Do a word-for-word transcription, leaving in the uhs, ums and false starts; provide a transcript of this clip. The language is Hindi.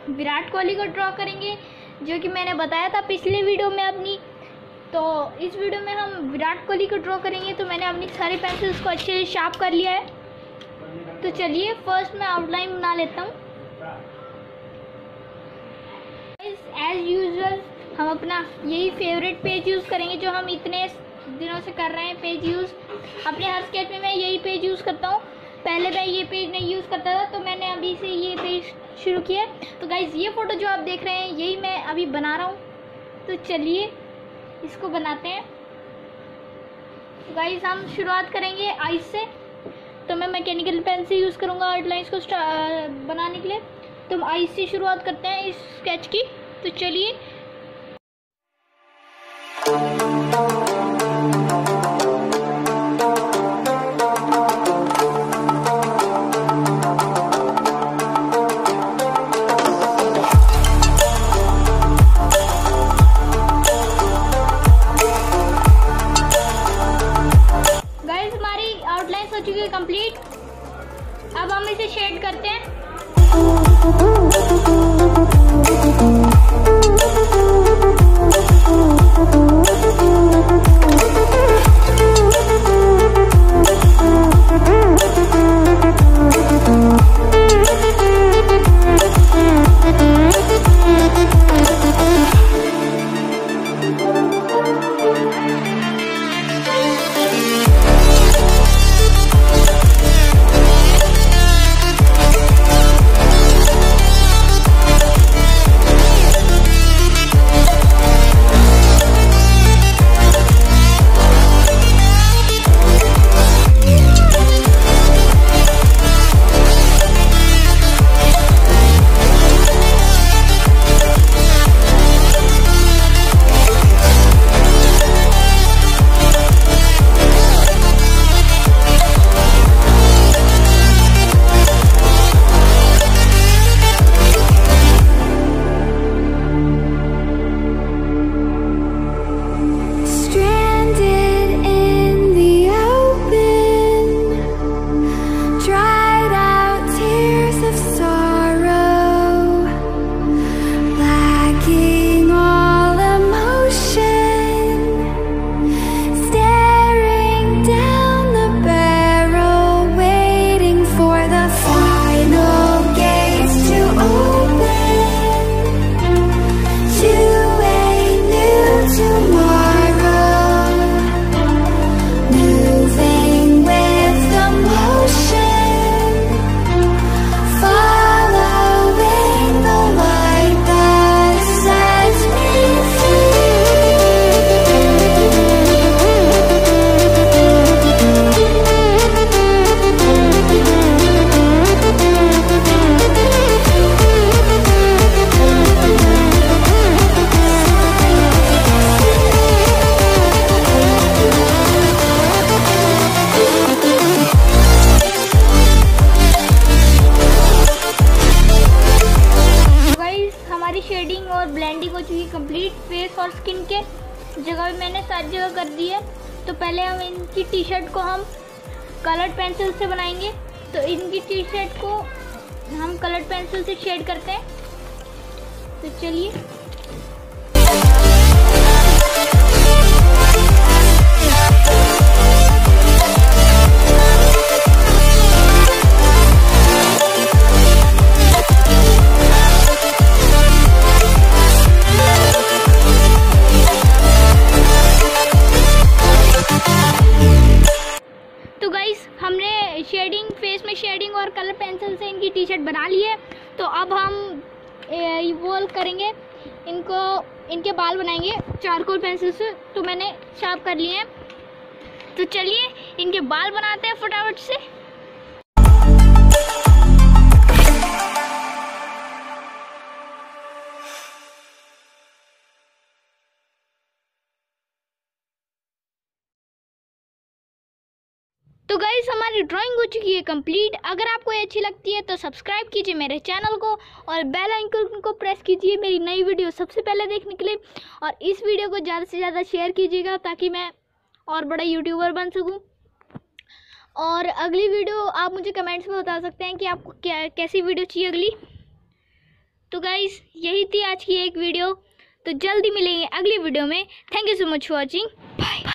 विराट कोहली को ड्रॉ करेंगे, जो कि मैंने बताया था पिछले वीडियो में अपनी। तो इस वीडियो में हम विराट कोहली को ड्रॉ करेंगे। तो मैंने अपनी सारी पेंसिल्स को अच्छे से शार्प कर लिया है। तो चलिए फर्स्ट मैं आउटलाइन बना लेता हूँ। एज यूजुअल हम अपना यही फेवरेट पेज यूज़ करेंगे, जो हम इतने दिनों से कर रहे हैं पेज यूज़। अपने हर स्केच में मैं यही पेज यूज़ करता हूँ। पहले मैं ये पेज नहीं यूज़ करता था, तो मैंने अभी से ये पेज शुरू किया। तो गाइज़ ये फ़ोटो जो आप देख रहे हैं यही मैं अभी बना रहा हूँ। तो चलिए इसको बनाते हैं। तो गाइज़ हम शुरुआत करेंगे आइज से। तो मैं मैकेनिकल पेन से यूज़ करूँगा आउटलाइंस को बनाने के लिए। तो हम आइज से शुरुआत करते हैं इस स्केच की। तो चलिए गाइस हमारी आउटलाइंस हो चुकी है कंप्लीट। अब हम इसे शेड करते हैं। शेडिंग और ब्लेंडिंग हो चुकी कंप्लीट। फेस और स्किन के जगह मैंने सारी जगह कर दी है। तो पहले हम इनकी टी शर्ट को हम कलर्ड पेंसिल से बनाएंगे। तो इनकी टी शर्ट को हम कलर्ड पेंसिल से शेड करते हैं। तो चलिए शेडिंग फेस में शेडिंग और कलर पेंसिल से इनकी टी शर्ट बना ली है। तो अब हम वो करेंगे, इनको इनके बाल बनाएंगे चारकोल पेंसिल से। तो मैंने शार्प कर लिए हैं। तो चलिए इनके बाल बनाते हैं फटाफट से। तो गाइस हमारी ड्राइंग हो चुकी है कंप्लीट। अगर आपको ये अच्छी लगती है तो सब्सक्राइब कीजिए मेरे चैनल को और बेल आइकन को प्रेस कीजिए मेरी नई वीडियो सबसे पहले देखने के लिए। और इस वीडियो को ज़्यादा से ज़्यादा शेयर कीजिएगा ताकि मैं और बड़ा यूट्यूबर बन सकूं। और अगली वीडियो आप मुझे कमेंट्स में बता सकते हैं कि आपको क्या कैसी वीडियो चाहिए अगली। तो गाइस यही थी आज की एक वीडियो, तो जल्दी मिलेंगे अगली वीडियो में। Thank you so much for watching, bye.